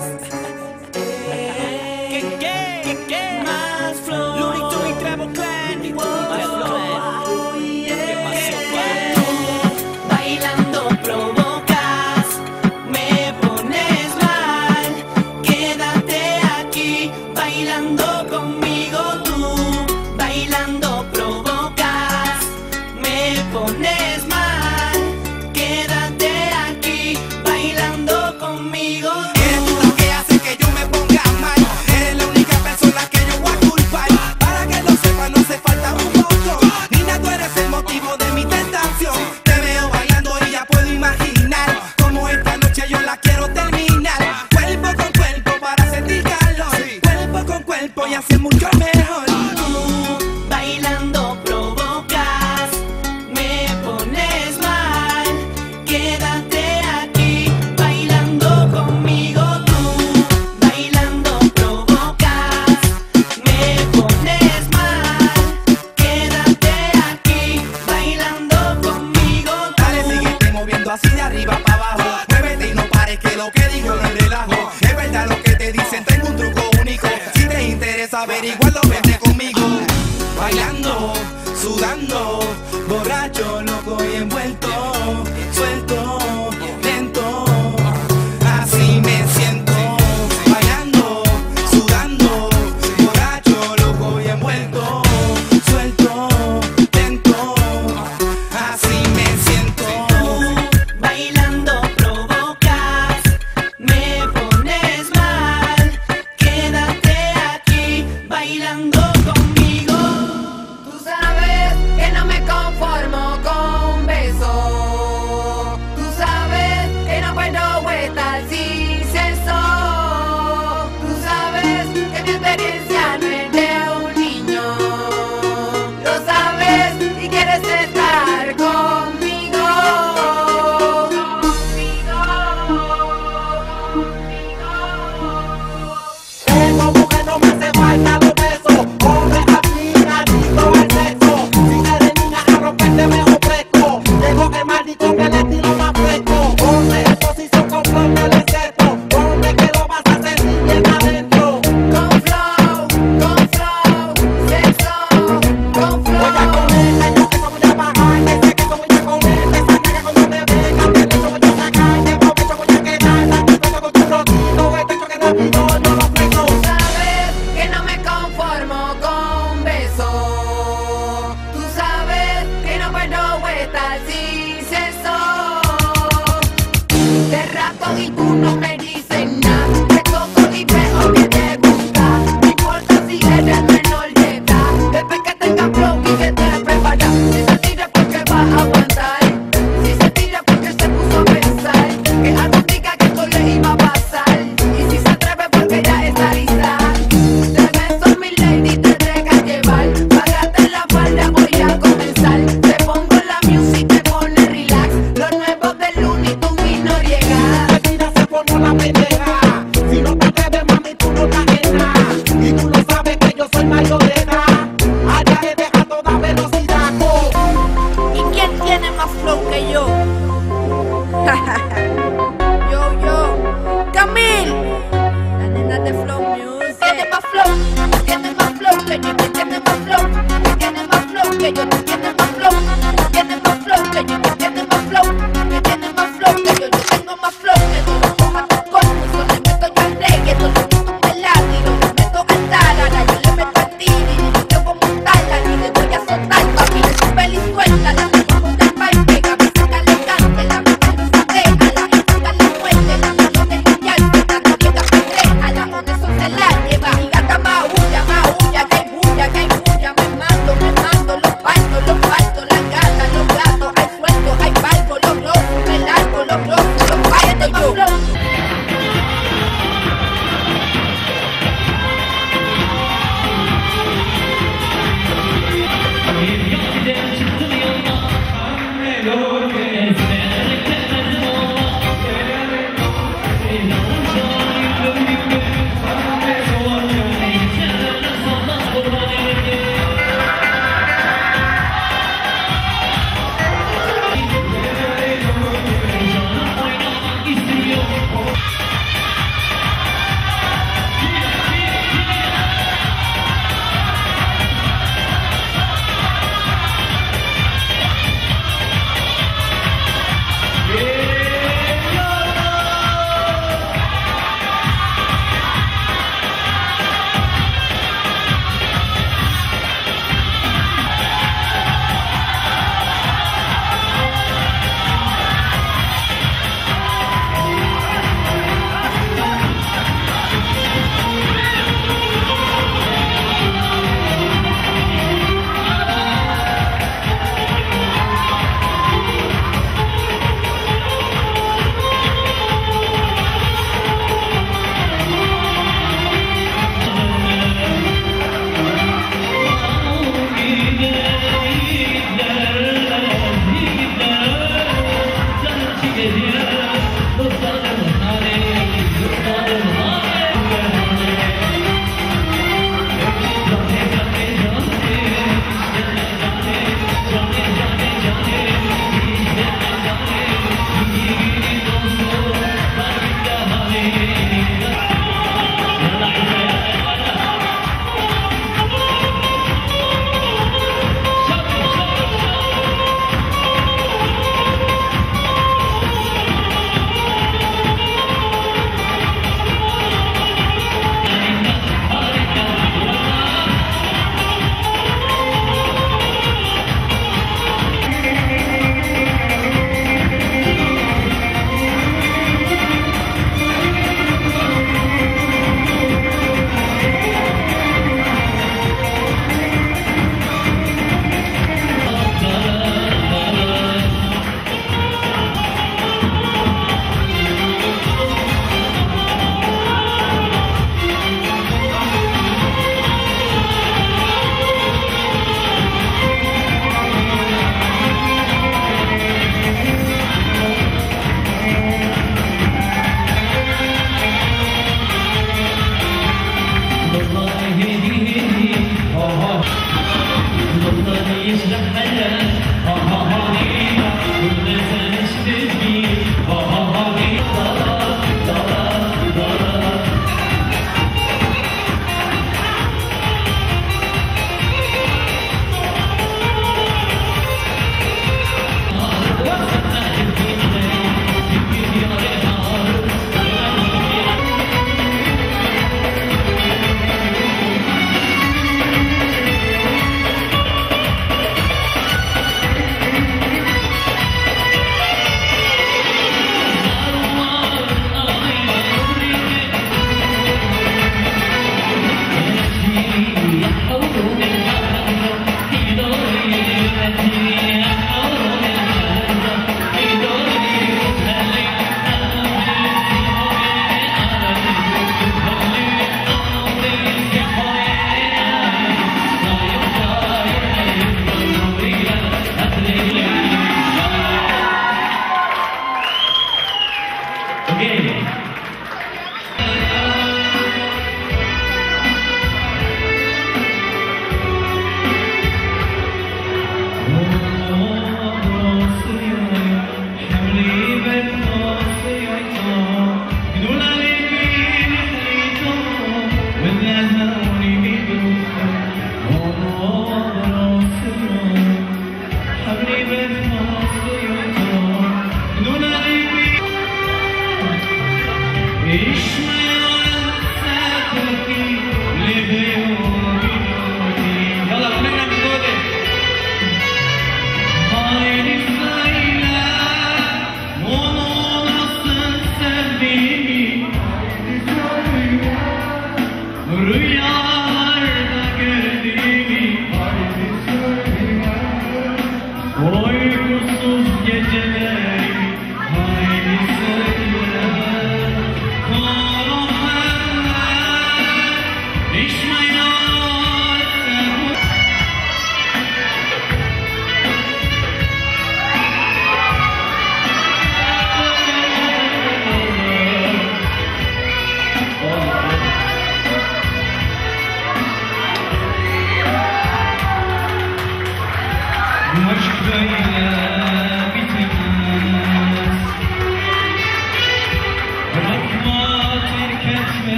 ¿Qué? Más flow. Looney Tunes, Trevo Clan. Más flow. ¿Qué pasó, Tú bailando provocas, me pones mal. Quédate aquí bailando conmigo. Tú bailando provocas, me pones mal. Quédate aquí bailando conmigo. Eres tú la que hace que yo me ponga mal. Eres la única persona que yo voy a culpar. Para que lo sepa, no hace falta un botón. Niña, tú eres el motivo de mi tentación. Te veo bailando y ya puedo imaginar cómo esta noche yo la quiero terminar. Cuerpo con cuerpo para sentir calor. Cuerpo con cuerpo y así es mucho mejor. Tú bailando provocas, me pones mal. Quédate aquí bailando conmigo. Tú bailando provocas, me pones mal. Quédate aquí bailando conmigo. Dale, síguete moviendo así de arriba para abajo. Muévete y no pares, que lo que digo no es relajo. Es verdad lo que te dicen, tengo un truco único. Si te interesa averiguarlo, vente conmigo. Bailando, sudando, borracho, loco y envuelto. Suelto, lento, así me siento. Bailando, sudando, borracho, loco y envuelto. Suelto, lento, así me siento. Bailando provocas, me pones mal. Quédate aquí bailando conmigo. Tú sabes que no me conformo con besos.